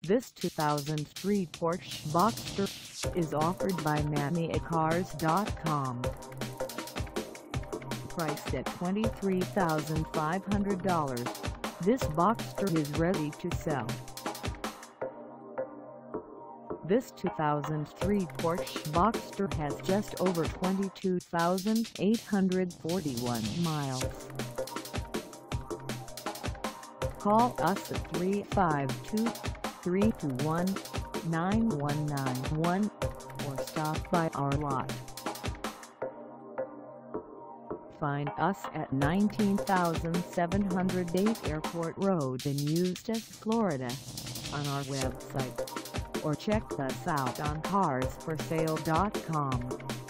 This 2003 Porsche Boxster is offered by ManiaCars.com. Priced at $23,500, this Boxster is ready to sell. This 2003 Porsche Boxster has just over 22,841 miles. Call us at 352-321-9191 or stop by our lot. Find us at 19708 Airport Road in Eustis, Florida, on our website, or check us out on carsforsale.com.